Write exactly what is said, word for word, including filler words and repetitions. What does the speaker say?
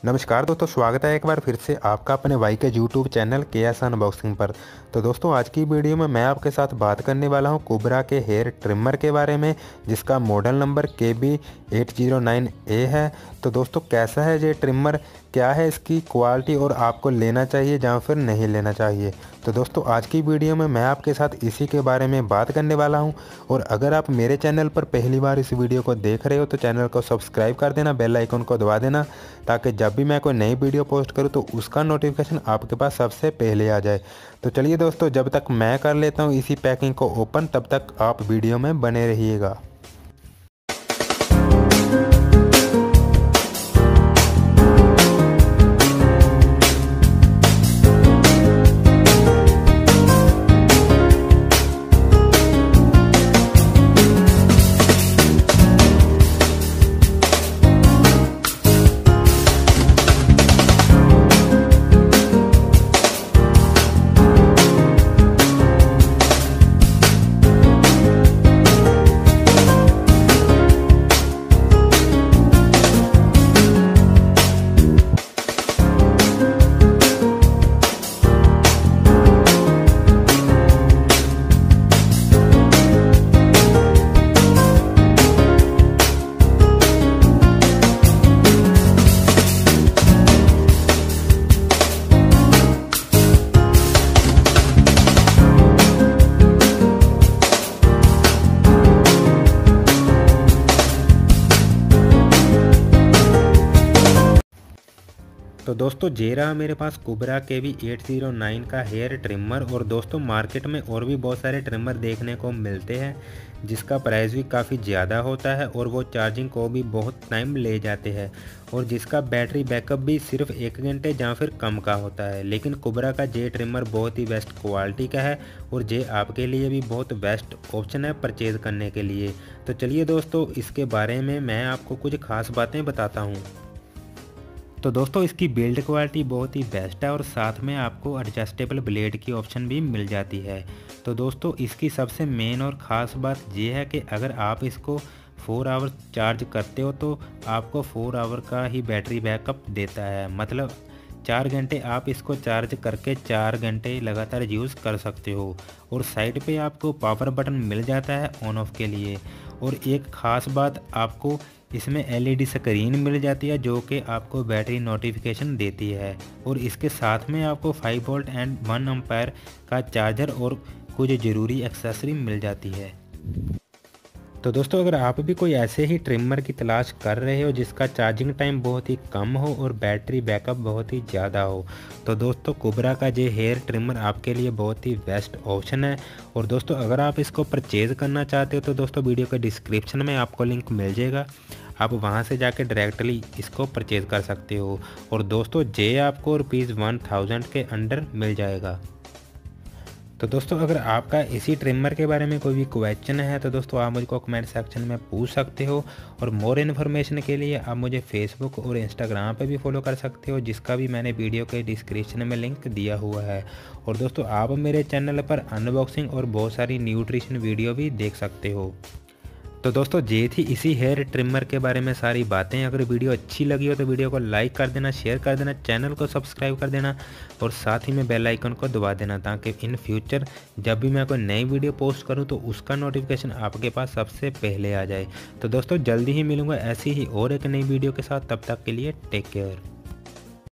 नमस्कार दोस्तों, स्वागत है एक बार फिर से आपका अपने वाई के यूट्यूब चैनल केएस अनबॉक्सिंग पर। तो दोस्तों आज की वीडियो में मैं आपके साथ बात करने वाला हूं कुबरा के हेयर ट्रिमर के बारे में, जिसका model number K B eight zero nine A है। तो दोस्तों कैसा है ये ट्रिमर, क्या है इसकी क्वालिटी और आपको लेना चाहिए या फिर नहीं लेना चाहिए। तो दोस्तों आज की वीडियो में मैं आपके साथ इसी के बारे में बात करने वाला हूं। और अगर आप मेरे चैनल पर पहली बार इस वीडियो को देख रहे हो तो चैनल को सब्सक्राइब कर देना, बेल आइकन को दबा देना, ताकि जब भी मैं कोई नई वीडियो पोस्ट करूं तो उसका नोटिफिकेशन आपके पास सबसे पहले आ जाए। तो चलिए दोस्तों, जब तक मैं कर लेता हूं इसी पैकिंग को ओपन, तब तक आप वीडियो में बने रहिएगा। तो दोस्तों ये रहा मेरे पास कुबरा के बी एट ज़ीरो नाइन का हेयर ट्रिमर। और दोस्तों मार्केट में और भी बहुत सारे ट्रिमर देखने को मिलते हैं जिसका प्राइस भी काफ़ी ज़्यादा होता है और वो चार्जिंग को भी बहुत टाइम ले जाते हैं और जिसका बैटरी बैकअप भी सिर्फ एक घंटे या फिर कम का होता है। लेकिन कुबरा का जे ट्रिमर बहुत ही बेस्ट क्वालिटी का है और जे आपके लिए भी बहुत बेस्ट ऑप्शन है परचेज़ करने के लिए। तो चलिए दोस्तों इसके बारे में मैं आपको कुछ खास बातें बताता हूँ। तो दोस्तों इसकी बिल्ड क्वालिटी बहुत ही बेस्ट है और साथ में आपको एडजस्टेबल ब्लेड की ऑप्शन भी मिल जाती है। तो दोस्तों इसकी सबसे मेन और ख़ास बात ये है कि अगर आप इसको फोर आवर चार्ज करते हो तो आपको फोर आवर का ही बैटरी बैकअप देता है। मतलब चार घंटे आप इसको चार्ज करके चार घंटे लगातार यूज़ कर सकते हो। और साइड पे आपको पावर बटन मिल जाता है ऑन ऑफ के लिए। और एक ख़ास बात, आपको इसमें एल ई डी स्क्रीन मिल जाती है जो कि आपको बैटरी नोटिफिकेशन देती है। और इसके साथ में आपको five volt and one ampere का चार्जर और कुछ ज़रूरी एक्सेसरी मिल जाती है। तो दोस्तों अगर आप भी कोई ऐसे ही ट्रिमर की तलाश कर रहे हो जिसका चार्जिंग टाइम बहुत ही कम हो और बैटरी बैकअप बहुत ही ज़्यादा हो, तो दोस्तों कुबरा का ये हेयर ट्रिमर आपके लिए बहुत ही बेस्ट ऑप्शन है। और दोस्तों अगर आप इसको परचेज़ करना चाहते हो तो दोस्तों वीडियो के डिस्क्रिप्शन में आपको लिंक मिल जाएगा, आप वहां से जाके डायरेक्टली इसको परचेज़ कर सकते हो। और दोस्तों ये आपको रुपीज़ वन थाउजेंड के अंडर मिल जाएगा। तो दोस्तों अगर आपका इसी ट्रिमर के बारे में कोई भी क्वेश्चन है तो दोस्तों आप मुझको कमेंट सेक्शन में पूछ सकते हो। और मोर इन्फॉर्मेशन के लिए आप मुझे फेसबुक और इंस्टाग्राम पे भी फॉलो कर सकते हो, जिसका भी मैंने वीडियो के डिस्क्रिप्शन में लिंक दिया हुआ है। और दोस्तों आप मेरे चैनल पर अनबॉक्सिंग और बहुत सारी न्यूट्रिशन वीडियो भी देख सकते हो। तो दोस्तों ये थी इसी हेयर ट्रिमर के बारे में सारी बातें। अगर वीडियो अच्छी लगी हो तो वीडियो को लाइक कर देना, शेयर कर देना, चैनल को सब्सक्राइब कर देना और साथ ही में बेल आइकन को दबा देना, ताकि इन फ्यूचर जब भी मैं कोई नई वीडियो पोस्ट करूं तो उसका नोटिफिकेशन आपके पास सबसे पहले आ जाए। तो दोस्तों जल्दी ही मिलूंगा ऐसी ही और एक नई वीडियो के साथ, तब तक के लिए टेक केयर।